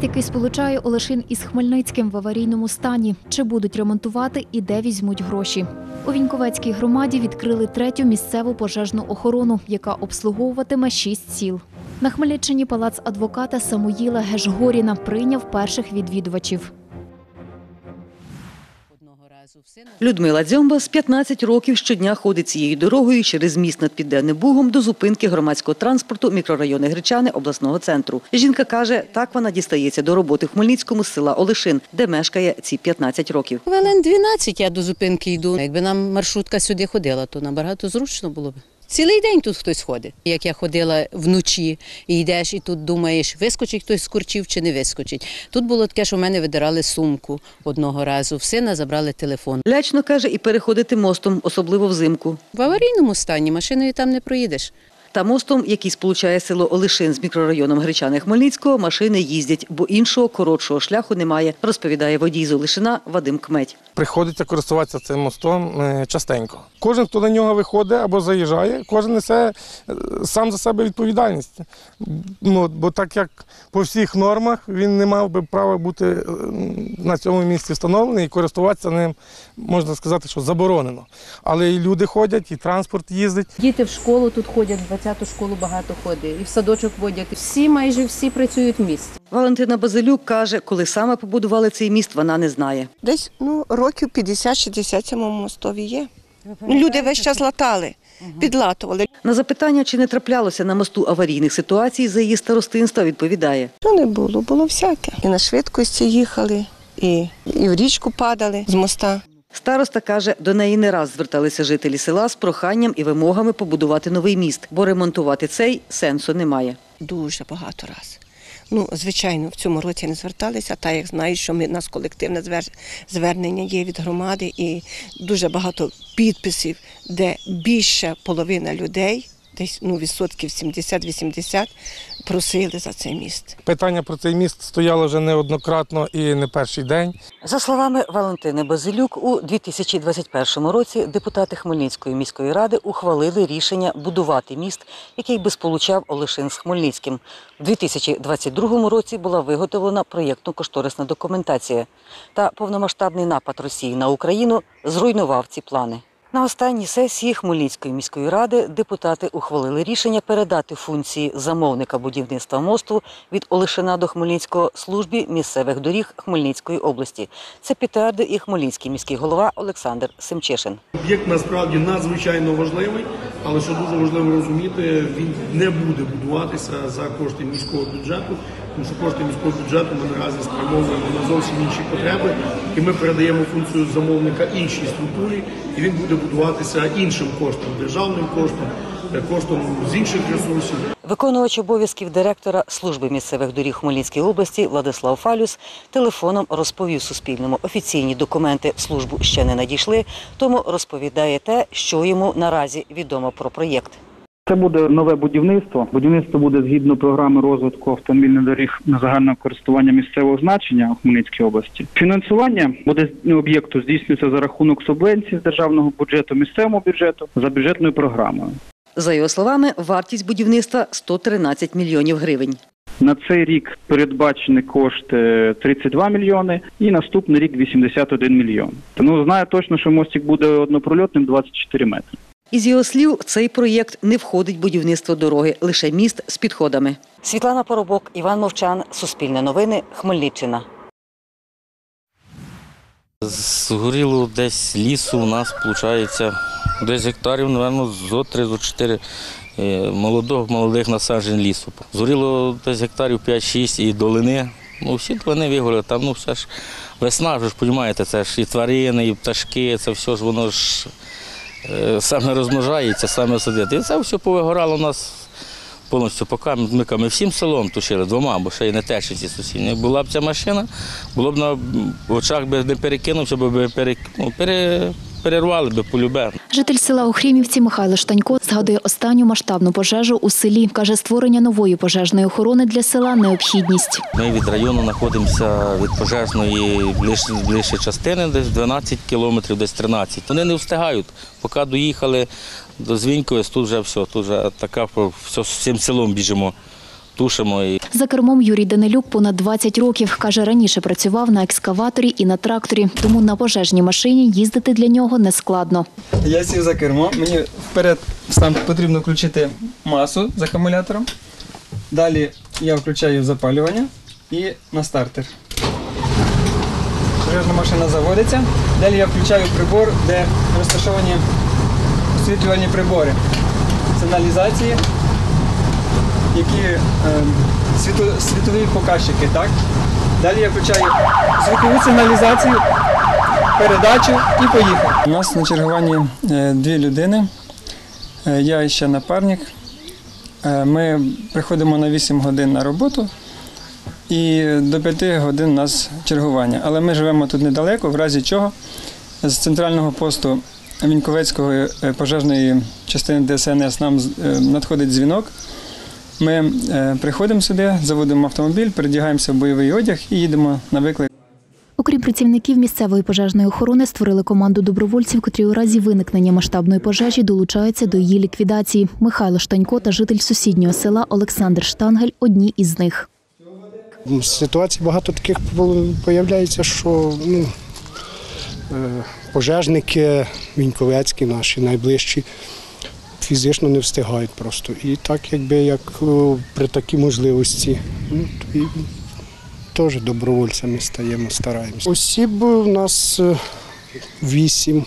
Міст, який сполучає Олешин із Хмельницьким, в аварійному стані. Чи будуть ремонтувати і де візьмуть гроші? У Віньковецькій громаді відкрили третю місцеву пожежну охорону, яка обслуговуватиме 6 сіл. На Хмельниччині палац адвоката Самуїла Гешгоріна прийняв перших відвідувачів. Людмила Дзьомба з 15 років щодня ходить цією дорогою через міст над Південним Бугом до зупинки громадського транспорту мікрорайону Гречани обласного центру. Жінка каже, так вона дістається до роботи в Хмельницькому з села Олешин, де мешкає ці 15 років. Хвилин 12 я до зупинки йду. Якби нам маршрутка сюди ходила, то набагато зручно було б. Цілий день тут хтось ходить. Як я ходила вночі, і йдеш, і тут думаєш, вискочить хтось з курчів чи не вискочить. Тут було таке, що в мене видирали сумку одного разу, в сина забрали телефон. Лячно, каже, і переходити мостом, особливо взимку. В аварійному стані машиною там не проїдеш. Та мостом, який сполучає село Олешин з мікрорайоном Гречани Хмельницького, машини їздять, бо іншого коротшого шляху немає, розповідає водій з Олешина Вадим Кметь. Приходиться користуватися цим мостом частенько. Кожен, хто на нього виходить або заїжджає, кожен несе сам за себе відповідальність. Бо так як по всіх нормах він не мав би права бути на цьому місці встановлений і користуватися ним, можна сказати, що заборонено. Але і люди ходять, і транспорт їздить. Діти в школу тут ходять, в 20-ту школу багато ходить, і в садочок водять. Майже всі працюють в місті. Валентина Базилюк каже, коли саме побудували цей міст, вона не знає. Десь років 50-60 цьому мостові є. Люди весь час латали, підлатували. На запитання, чи не траплялося на мосту аварійних ситуацій, за її старостинства відповідає. Ну не було, було всяке. І на швидкості їхали, і в річку падали з моста. Староста каже, до неї не раз зверталися жителі села з проханням і вимогами побудувати новий міст, бо ремонтувати цей сенсу немає. Дуже багато разів. Звичайно, в цьому році не зверталися, так як знають, що у нас колективне звернення є від громади і дуже багато підписів, де більше половина людей, десь відсотків 70-80, просили за цей міст. Питання про цей міст стояло вже неоднократно і не перший день. За словами Валентини Базилюк, у 2021 році депутати Хмельницької міської ради ухвалили рішення будувати міст, який би сполучав Олешин з Хмельницьким. У 2022 році була виготовлена проєктно-кошторисна документація. Та повномасштабний напад Росії на Україну зруйнував ці плани. На останній сесії Хмельницької міської ради депутати ухвалили рішення передати функції замовника будівництва мосту від Олешина до Хмельницького службі місцевих доріг Хмельницької області. Це підтвердив і Хмельницький міський голова Олександр Семчишин. Об'єкт насправді надзвичайно важливий, але що дуже важливо розуміти, він не буде будуватися за кошти міського бюджету, тому що кошти міського бюджету ми наразі спрямовуємо на зовсім інші потреби, і ми передаємо функцію замовника іншій структурі, і він буде будуватися іншим коштом, державним коштом, коштом з інших ресурсів. Виконувач обов'язків директора служби місцевих доріг Хмельницької області Владислав Фалюс телефоном розповів Суспільному: офіційні документи в службу ще не надійшли, тому розповідає те, що йому наразі відомо про проєкт. Це буде нове будівництво. Будівництво буде згідно програми розвитку автомобільних доріг на загальне користування місцевого значення у Хмельницькій області. Фінансування буде об'єкту здійснюється за рахунок субвенцій з державного бюджету, місцевого бюджету за бюджетною програмою. За його словами, вартість будівництва – 113 мільйонів гривень. На цей рік передбачені кошти 32 мільйони і наступний рік 81 мільйон. Знаю точно, що мостик буде однопрольотним 24 метри. Із його слів, в цей проєкт не входить будівництво дороги, лише міст з підходами. Світлана Поробок, Іван Мовчан, Суспільне новини, Хмельниччина. Згоріло десь лісу у нас, виходить, десь гектарів, мабуть, зо 3-4 молодих насаджень лісу. Згоріло десь гектарів 5-6 і долини. Всі долини вигоріли, там все ж весна, ж розумієте, це ж і тварини, і пташки, це все ж воно ж саме розмножається, саме сидить. І це все повигорало у нас повністю поки ми всім селом тушили двома, бо ще й не те, що ці сусідні. Була б ця машина, було б на очах би не перекинувся, бо перервали б полюбе. Житель села Охрімівці Михайло Штанько згадує останню масштабну пожежу у селі. Каже, створення нової пожежної охорони для села – необхідність. Ми від району знаходимося від пожежної ближче частини, десь 12 кілометрів, десь 13. Вони не встигають, поки доїхали до Звіньковець, тут вже все, тут вже така, всім селом біжимо тушимо. За кермом Юрій Данилюк понад 20 років. Каже, раніше працював на екскаваторі і на тракторі, тому на пожежній машині їздити для нього не складно. Я сів за кермо, мені вперед сам потрібно включити масу з акумулятором. Далі я включаю запалювання і на стартер. Пожежна машина заводиться. Далі я включаю прибор, де розташовані освітлювальні прибори. Сигналізації, які світові показчики. Так? Далі я включаю звукову сигналізацію, передачу і поїхав. У нас на чергуванні 2 людини, я і ще напарник. Ми приходимо на 8 годин на роботу і до 5 годин у нас чергування. Але ми живемо тут недалеко, в разі чого з центрального посту Віньковецької пожежної частини ДСНС нам надходить дзвінок. Ми приходимо сюди, заводимо автомобіль, передягаємося в бойовий одяг і їдемо на виклик. Окрім працівників місцевої пожежної охорони, створили команду добровольців, котрі у разі виникнення масштабної пожежі долучаються до її ліквідації. Михайло Штанько та житель сусіднього села Олександр Штангель – одні із них. Ситуацій багато таких з'являється, що пожежники віньковецькі наші найближчі фізично не встигають просто. І так, як при такій можливості, і теж добровольцями стаємо, стараємося. Осіб у нас 8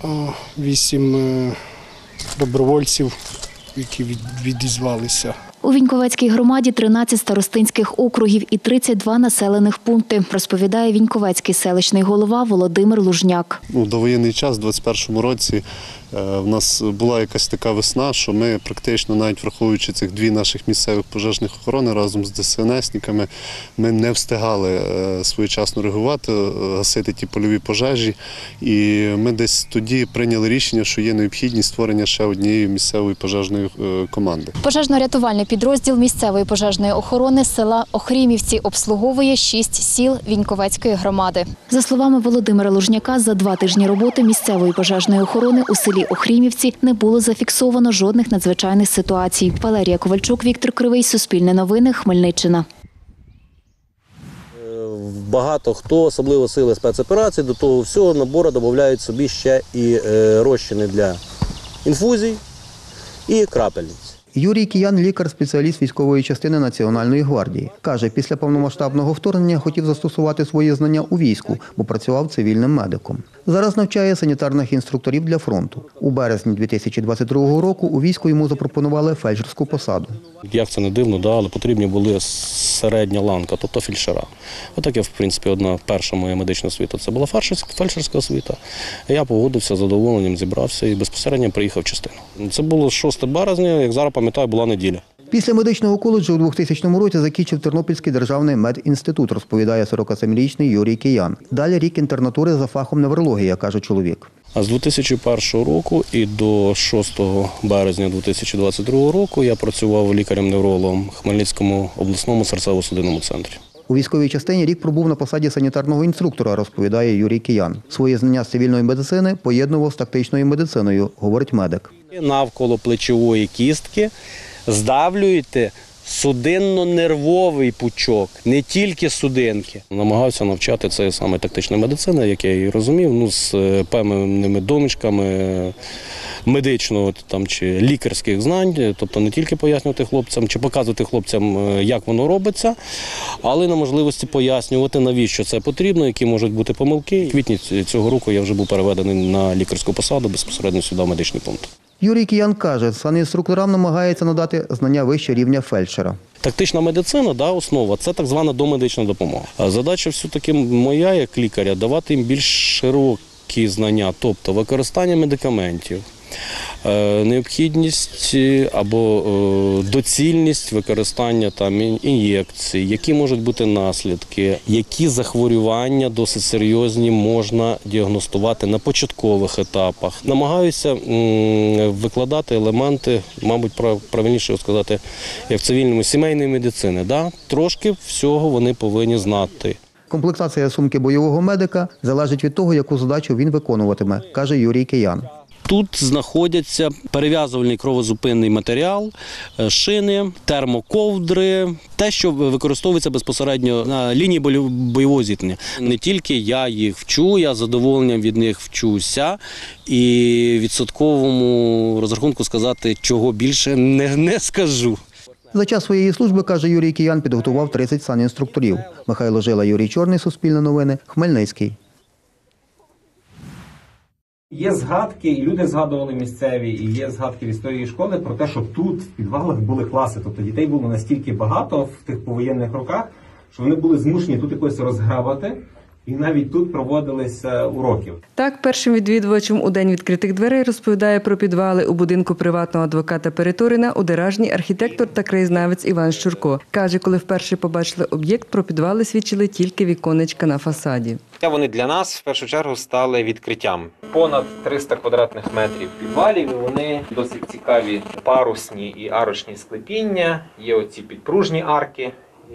добровольців, які відізвалися. У Віньковецькій громаді 13 старостинських округів і 32 населених пункти, розповідає Віньковецький селищний голова Володимир Лужняк. У довоєнний час, у 2021 році, в нас була якась така весна, що ми практично, навіть враховуючи цих 2 наших місцевих пожежних охорони разом з ДСНСниками, ми не встигали своєчасно реагувати, гасити ті польові пожежі. І ми десь тоді прийняли рішення, що є необхідність створення ще однієї місцевої пожежної команди. Пожежно-рятувальний підрозділ місцевої пожежної охорони села Охрімівці обслуговує 6 сіл Віньковецької громади. За словами Володимира Лужняка, за 2 тижні роботи місцевої пожежної охорони у селі Охрімівці не було зафіксовано жодних надзвичайних ситуацій. Валерія Ковальчук, Віктор Кривий, Суспільне новини, Хмельниччина. Багато хто, особливо сили спецоперацій, до того всього набору додають собі ще і розчини для інфузій і крапельниць. Юрій Киян – лікар-спеціаліст військової частини Національної гвардії. Каже, після повномасштабного вторгнення хотів застосувати свої знання у війську, бо працював цивільним медиком. Зараз навчає санітарних інструкторів для фронту. У березні 2022 року у війську йому запропонували фельдшерську посаду. Як це не дивно, але потрібні були середня ланка, тобто фельдшера. Отак я, в принципі, одна перша моя медична освіта – це була фельдшерська освіта. Я погодився, з задоволенням зібрався і безпосередньо приїхав в частину. Це було 6 березня, як зараз пам'ятаю, була неділя. Після медичного коледжу у 2000 році закінчив Тернопільський державний медінститут, розповідає 47-річний Юрій Киян. Далі рік інтернатури за фахом неврологія, каже чоловік. А з 2001 року і до 6 березня 2022 року я працював лікарем-неврологом в Хмельницькому обласному серцево-судинному центрі. У військовій частині рік пробув на посаді санітарного інструктора, розповідає Юрій Киян. Свої знання з цивільної медицини поєднував з тактичною медициною, говорить медик. Навколо плечової кістки здавлюєте судинно-нервовий пучок, не тільки судинки. Намагався навчати це саме тактичної медицини, як я її розумів, з певними домішками медичного чи лікарських знань, тобто не тільки пояснювати хлопцям чи показувати хлопцям, як воно робиться, але на можливості пояснювати, навіщо це потрібно, які можуть бути помилки. У квітні цього року я вже був переведений на лікарську посаду безпосередньо сюди в медичний пункт. Юрій Киян каже, санінструкторам намагається надати знання вищого рівня фельдшера. Тактична медицина, основа – це так звана домедична допомога. Задача все-таки моя, як лікаря, давати їм більш широкі знання, тобто використання медикаментів, необхідність або доцільність використання ін'єкцій, які можуть бути наслідки, які захворювання досить серйозні можна діагностувати на початкових етапах. Намагаюся викладати елементи, мабуть, правильніше сказати, як в цивільному, сімейної медицини. Трошки всього вони повинні знати. Комплектація сумки бойового медика залежить від того, яку задачу він виконуватиме, каже Юрій Киян. Тут знаходяться перев'язувальний кровозупинний матеріал, шини, термоковдри, те, що використовується безпосередньо на лінії бойового зіткнення. Не тільки я їх вчу, я з задоволенням від них вчуся. І в відсотковому розрахунку сказати, чого більше не скажу. За час своєї служби, каже Юрій Киян, підготував 30 санінструкторів. Михайло Жила, Юрій Чорний, Суспільне новини, Хмельницький. Є згадки, і люди згадували місцеві, і є згадки в історії школи про те, що тут, в підвалах, були класи. Тобто дітей було настільки багато в тих повоєнних роках, що вони були змушені тут якось розграбати, і навіть тут проводилися уроки. Так, першим відвідувачем у День відкритих дверей розповідає про підвали у будинку приватного адвоката Перетурина у Деражні архітектор та краєзнавець Іван Щурко. Каже, коли вперше побачили об'єкт, про підвали свідчили тільки віконечка на фасаді. Вони для нас, в першу чергу, стали відкриттям. Понад 300 квадратних метрів підвалів, і вони досить цікаві парусні і арочні склепіння. Є оці підпружні арки,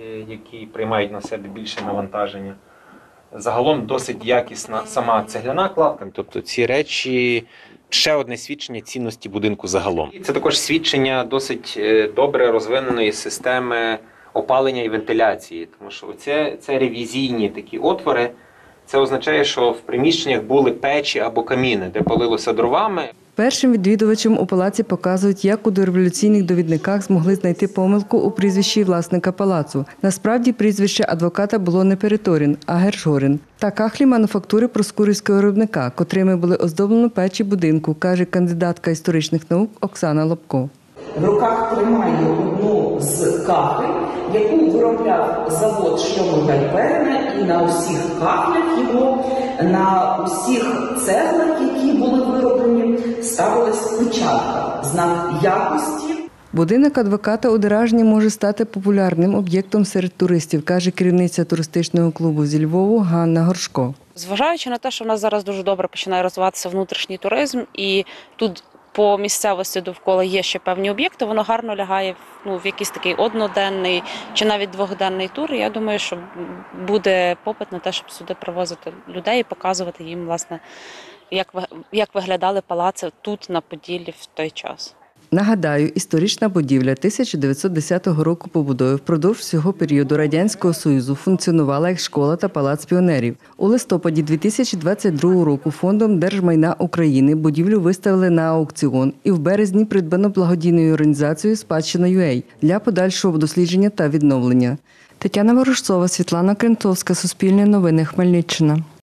які приймають на себе більше навантаження. Загалом досить якісна сама цегляна кладка. Тобто ці речі – ще одне свідчення цінності будинку загалом. Це також свідчення досить добре розвиненої системи опалення і вентиляції. Тому що це ревізійні такі отвори. Це означає, що в приміщеннях були печі або каміни, де палилося дровами. Першим відвідувачам у палаці показують, як у дореволюційних довідниках змогли знайти помилку у прізвищі власника палацу. Насправді прізвище адвоката було не Переторін, а Гершгорен. Та кахлі мануфактури проскурівського виробника, котрими були оздоблені печі будинку, каже кандидатка історичних наук Оксана Лобко. В руках тримає одну з кахель, яку виробляв завод Шльомер-Гальперна, і на усіх кахлях його, на усіх цеглах, які були вироблені, ставилась печатка, знак якості. Будинок адвоката у Деражні може стати популярним об'єктом серед туристів, каже керівниця туристичного клубу зі Львову Ганна Горшко. Зважаючи на те, що в нас зараз дуже добре починає розвиватися внутрішній туризм, і тут по місцевості довкола є ще певні об'єкти, воно гарно лягає в якийсь такий одноденний чи навіть двохденний тур. Я думаю, що буде попит на те, щоб сюди привозити людей і показувати їм, власне, як виглядали палаци тут, на Поділлі, в той час. Нагадаю, історична будівля 1910 року побудови впродовж всього періоду Радянського Союзу функціонувала як школа та палац піонерів. У листопаді 2022 року Фондом держмайна України будівлю виставили на аукціон і в березні придбано благодійною організацією «Спадщина.UA» для подальшого дослідження та відновлення. Тетяна Ворожцова, Світлана Кренцовська, Суспільне новини, Хмельниччина.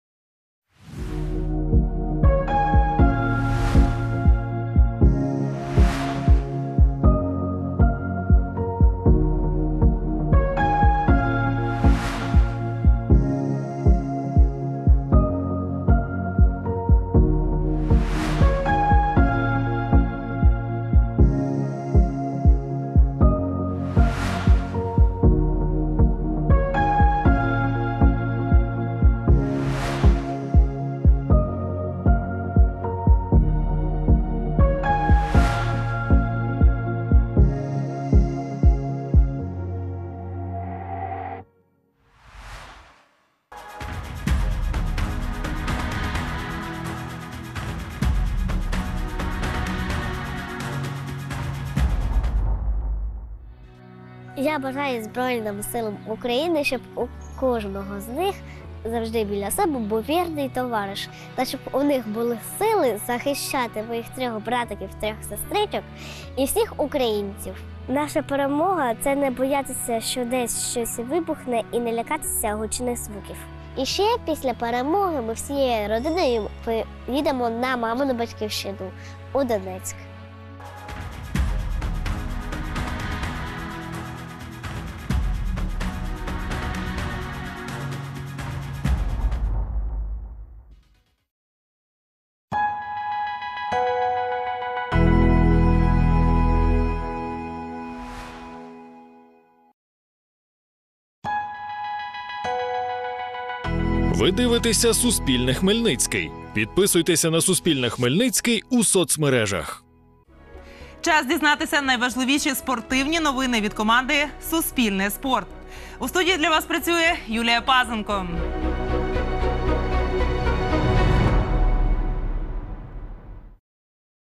Я бажаю Збройним силам України, щоб у кожного з них завжди біля себе був вірний товариш. Та щоб у них були сили захищати моїх 3 братиків, 3 сестричок і всіх українців. Наша перемога – це не боятися, що десь щось вибухне, і не лякатися гучних звуків. І ще після перемоги ми всією родиною поїдемо на мамину батьківщину у Донецьк. Ви дивитеся «Суспільне Хмельницький». Підписуйтеся на «Суспільне Хмельницький» у соцмережах. Час дізнатися найважливіші спортивні новини від команди «Суспільне спорт». У студії для вас працює Юлія Пазенко.